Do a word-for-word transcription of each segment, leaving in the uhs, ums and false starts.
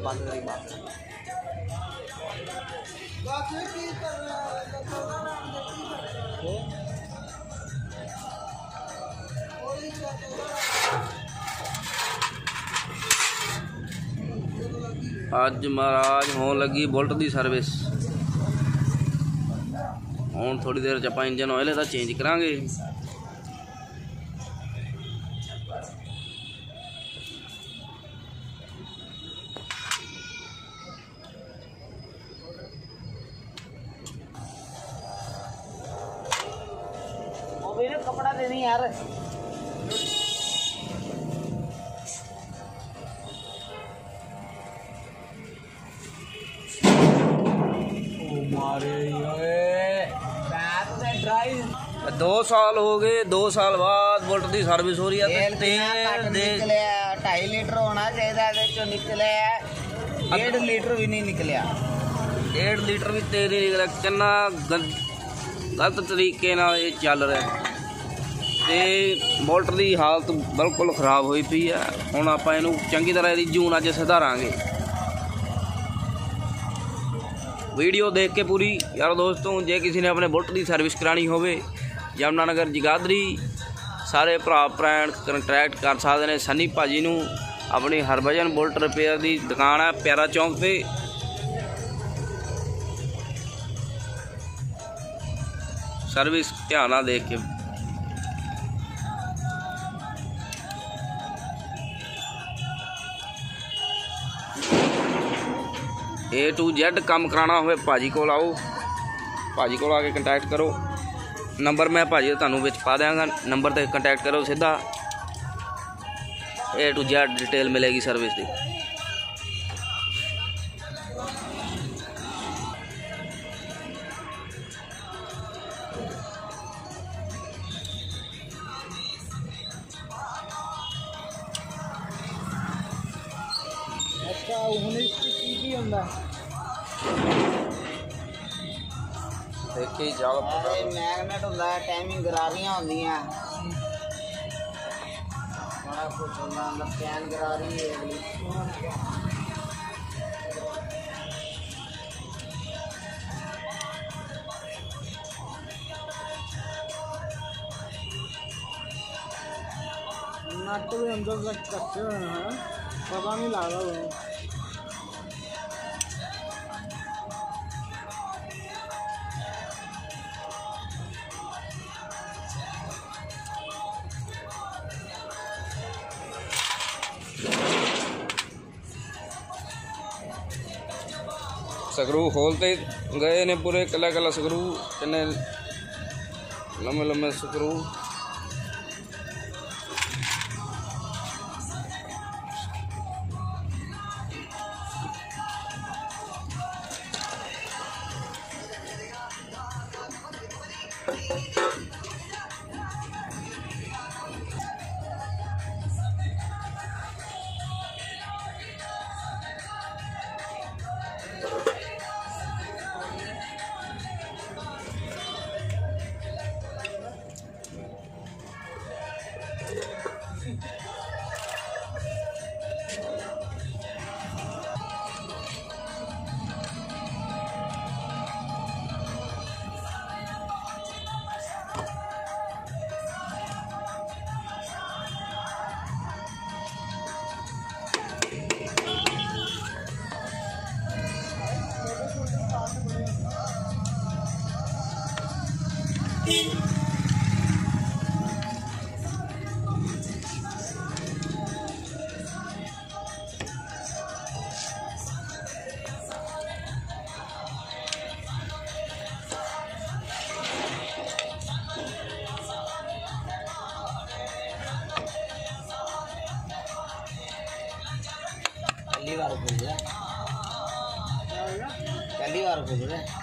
बंद करी बात अज महाराज होने लगी बुलेट की सर्विस। हुण थोड़ी देर च आपां इंजन ऑयल इहदा चेंज करांगे। कपड़ा देनी यार दो साल हो गए, दो साल बाद बुलेट की सर्विस हो रही है। तेल ढाई लीटर होना चाहिए, निकले डेढ़ लीटर भी नहीं निकलिया। डेढ़ लीटर भी तेल नहीं निकलिया। कितना गलत तरीके नाल ये चल रहा है ते बुलेट की हालत बिल्कुल खराब हुई पई है। हुण आपां इहनूं चंगी तरह इहदी जून अज सुधारांगे। वीडियो देख के पूरी यार दोस्तों, जे किसी ने अपने बुलेट की सर्विस करानी होवे यमुनानगर जगाधरी, सारे भरा भैन कंटैक्ट कर सकते हैं सन्नी भाजी नूं। अपनी हरभजन बुलेट रिपेयर की दुकान है प्यारा चौंक पे। सर्विस ध्यान नाल देख के ए टू जेड काम कराना होवे भाजी को आओ, भाजी को आके कंटैक्ट करो। नंबर मैं भाजी तुहानूं विच पा देंगा, नंबर ते कंटैक्ट करो सीधा। ए टू जेड डिटेल मिलेगी सर्विस की। देखी जाओ मैगनेट होंदा है, टाइमिंग गरारियां होंदियां, बड़ा कुछ होंदा अंदर। चैन गरारी है नट भी अंदर तक कच्चे हुए हैं, पता नहीं लग रहा। ਸਕਰੂ खोलते गए ने पूरे, कला कला ਸਕਰੂ, किन्ने लम्बे लम्बे ਸਕਰੂ। पहली बार खोल रहा है, पहली बार खोल रहा है।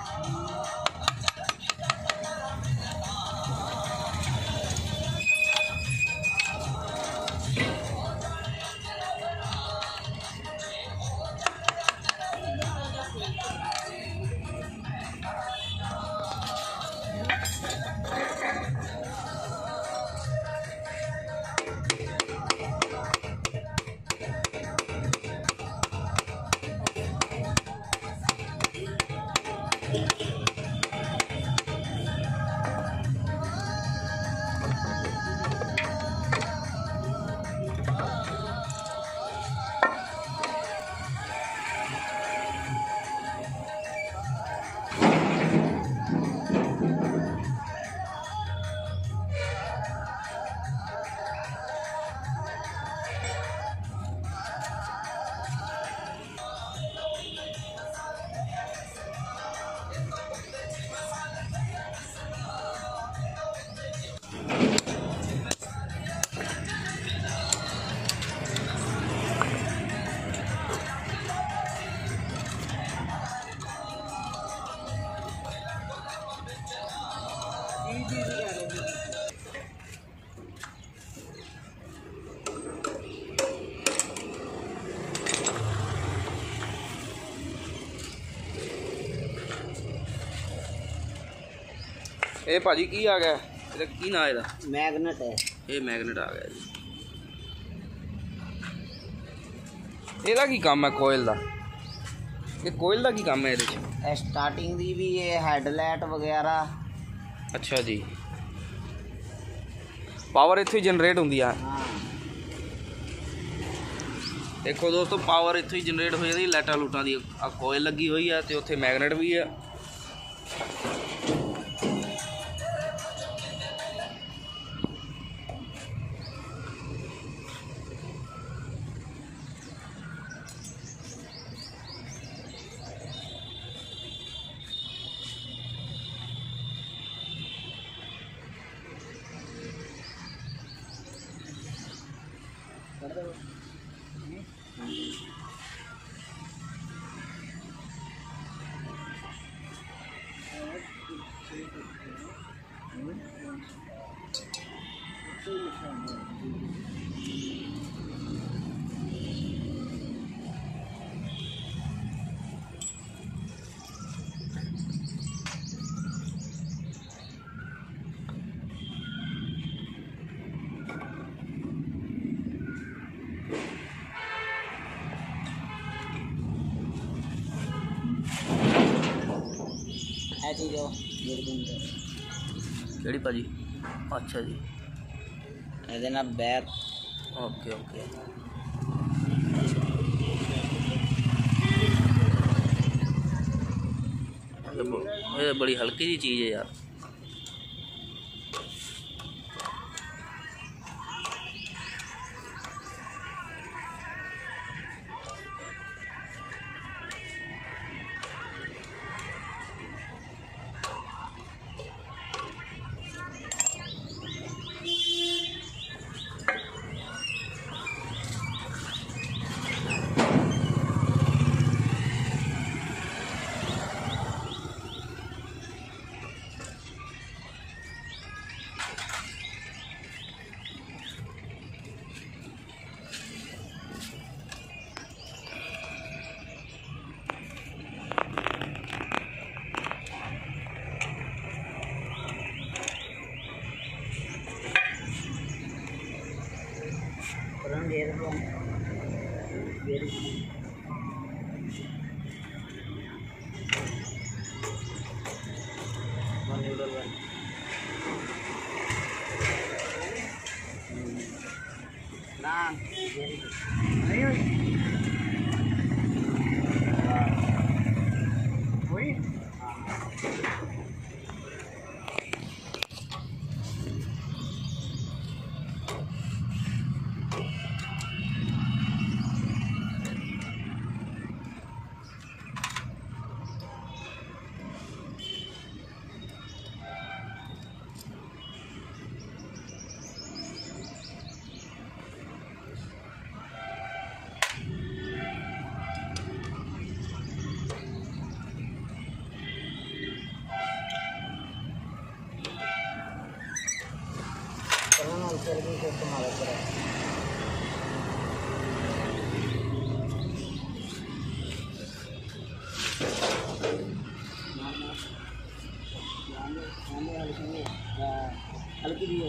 ਇਹ ਭਾਜੀ ਕੀ ਆ ਗਿਆ? ਇਹਦਾ ਕੀ ਨਾਂ ਇਹਦਾ? मैग्नेट है। ਇਹ ਮੈਗਨੇਟ ਆ ਗਿਆ ਜੀ। ਇਹਦਾ ਕੀ ਕੰਮ ਹੈ ਕੋਇਲ ਦਾ? ਇਹ ਕੋਇਲ ਦਾ ਕੀ ਕੰਮ ਹੈ ਇਹਦੇ 'ਚ? स्टार्टिंग दी भी ये हेडलाइट वगैरह। ਅੱਛਾ ਜੀ, ਪਾਵਰ ਇੱਥੇ ਜਨਰੇਟ ਹੁੰਦੀ ਆ। हाँ ਦੇਖੋ ਦੋਸਤੋ, ਪਾਵਰ ਇੱਥੇ ਹੀ ਜਨਰੇਟ ਹੋ ਜਾਂਦੀ ਲਾਈਟਾਂ ਲੂਟਾਂ ਦੀ। ਆ ਕੋਇਲ ਲੱਗੀ ਹੋਈ ਆ ਤੇ ਉੱਥੇ ਮੈਗਨੇਟ ਵੀ ਆ। ਕਿਹੜੀ ਭਾਜੀ? ਅੱਛਾ ਜੀ, ਇਹਦੇ ਨਾਲ ਬੈਕ। Okay okay. ਇਹ ਬੜੀ ਹਲਕੀ ਜੀ ਚੀਜ਼ ਹੈ ਯਾਰ। हल्की भी हो।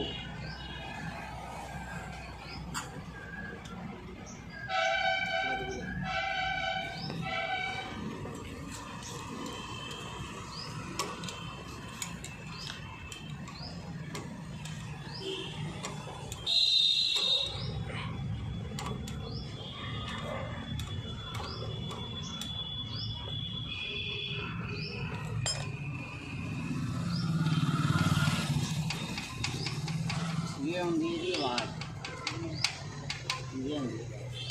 ये होंगी जी आवाज़, ये होंगी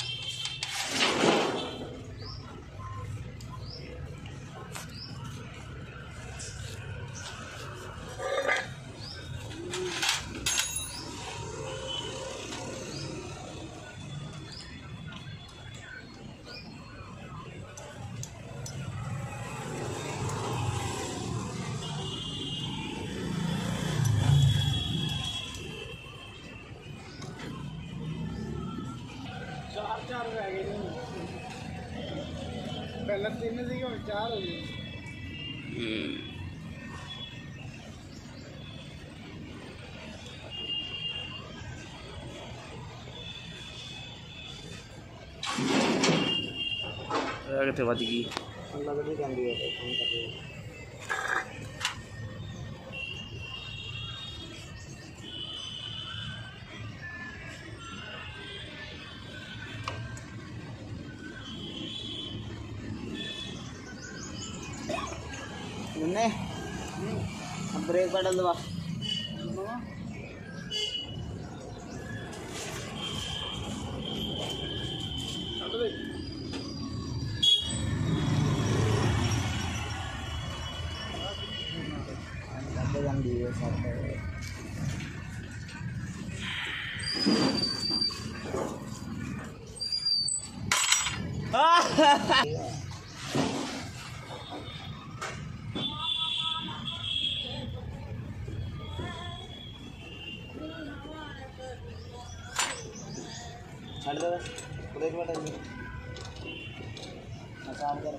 चार चार रह गए पहले तीन सी चार हो गए। कितने बज गई लगती जाती है फोन कर रही है। ब्रेक पेडल दबा छड़ दे ब्रेक पेडल आसान कर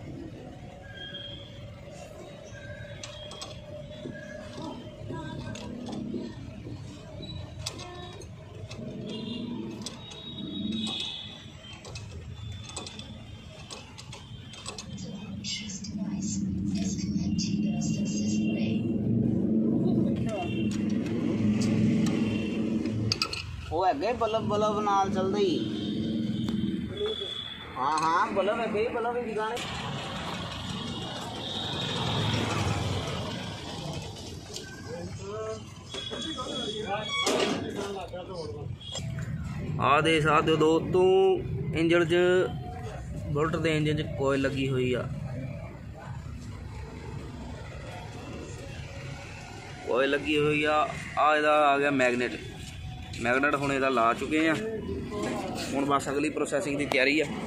वो है बल्ब बल्ब नाल चलदा ही हाँ हाँ बल्ब है गई बल्ब दिखाने आ दे साथ दोस्तों इंजन च बुलेट के इंजन च कोयल लगी हुई आ कोयल लगी हुई आ आ इहदा आ गया मैगनेट मैगनेट हुण इहदा ला चुके हैं हुण बस अगली प्रोसैसिंग की तैयारी है।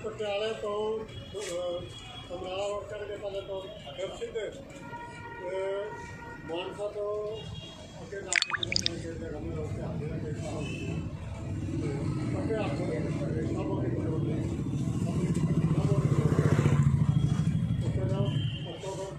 पटियाले तो समराला रोड चढ़ के पहले तो फिर सीधे मानसा तो अके जगह में रोड से आगे कैसा हो पटे आपको सब के ऊपर जाओ और तो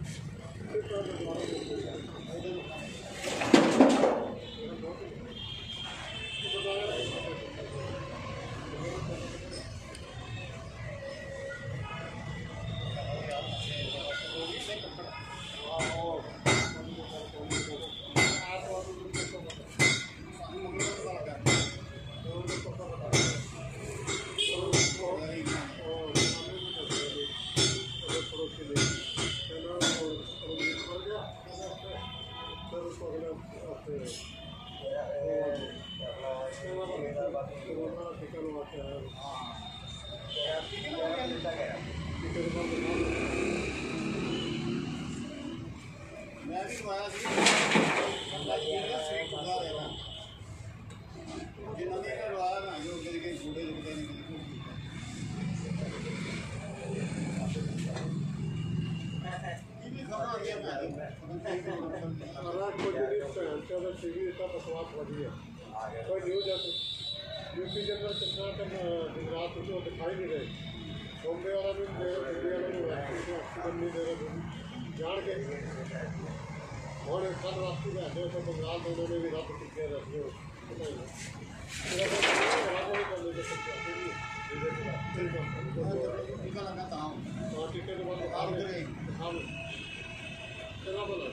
कोई न्यूज है यूपी जनरल चंद्राकर गुजरात में दिखाई नहीं रहे बॉम्बे वाला भी इंडिया वाला ऑक्सीजन नहीं दे रहे जान के और कल रास्ते में आते तो बंगाल में उन्होंने भी रद्द किया रहती है टीका लगाता हूँ टीके के बाद चला बोला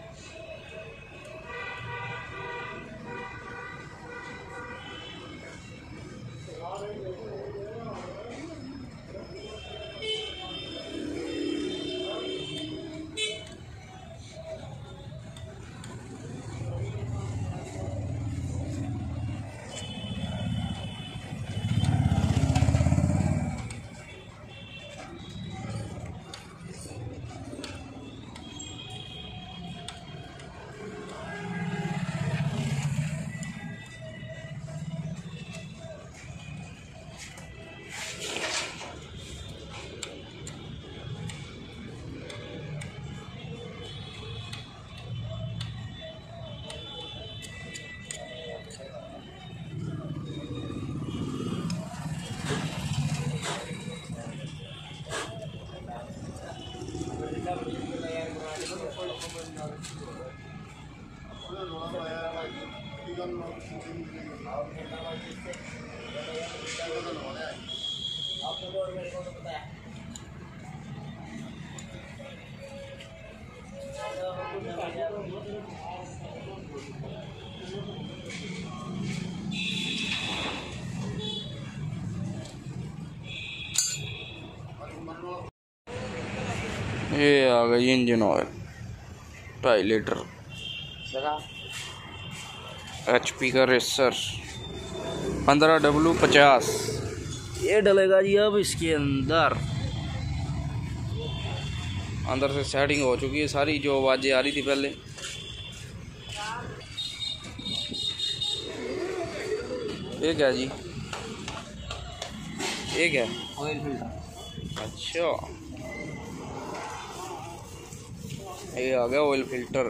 ये आ गई इंजन ऑयल ढाई लीटर एच पी का रेसर पंद्रह डब्लू पचास। ये डलेगा जी अब इसके अंदर अंदर से सेटिंग हो चुकी है सारी जो आवाज़ें आ रही थी पहले। ये क्या जी ये क्या ऑयल फिल्टर। अच्छा ये आ गया ऑयल फिल्टर।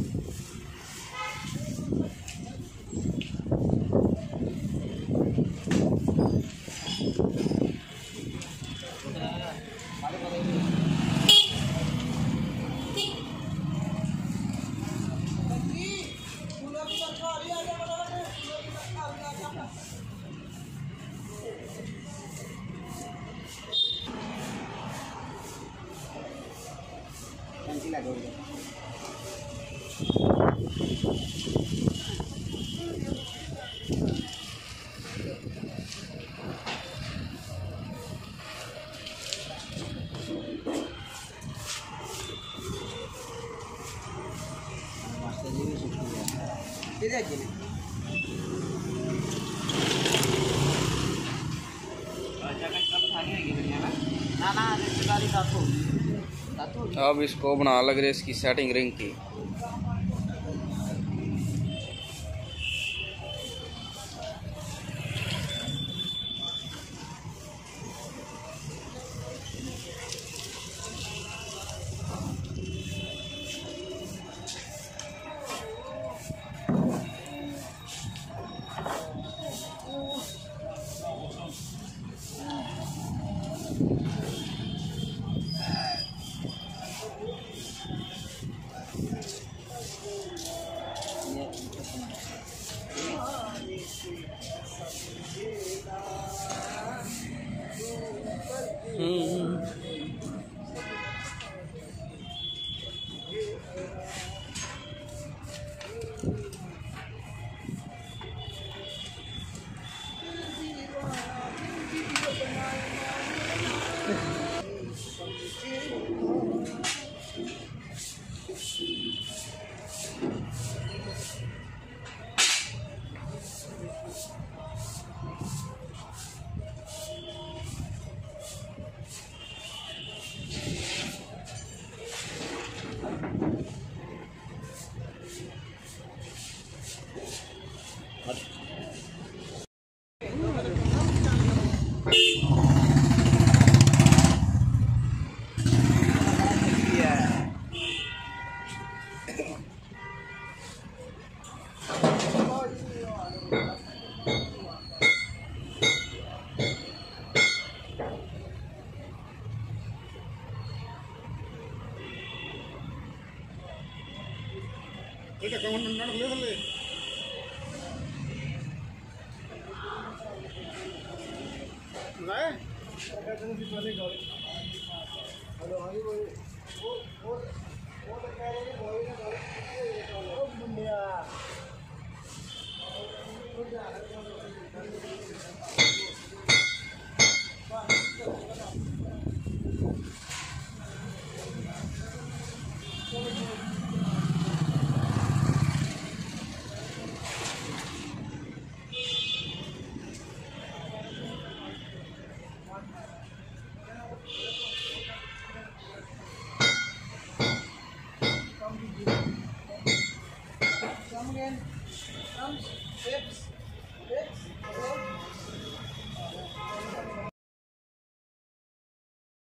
अब इसको बना लग रही इसकी सेटिंग रिंग की। ਇਹ ਤਾਂ ਕਮਨ ਨੰਨਣ ਲੈ ਥੱਲੇ ਲਾਏ ਕਹਿੰਦੇ ਸੀ ਪਹਿਲੇ ਗੱਲ ਹਲੋ ਹਾਂਜੀ ਬੋਲ ਉਹ ਉਹ ਉਹ ਤਾਂ ਕਹਿ ਰਹੇ ਬੋਲ ਨਾ ਗੱਲ ਉਹ ਮੁੰਡਿਆ Come again. Come. Hips.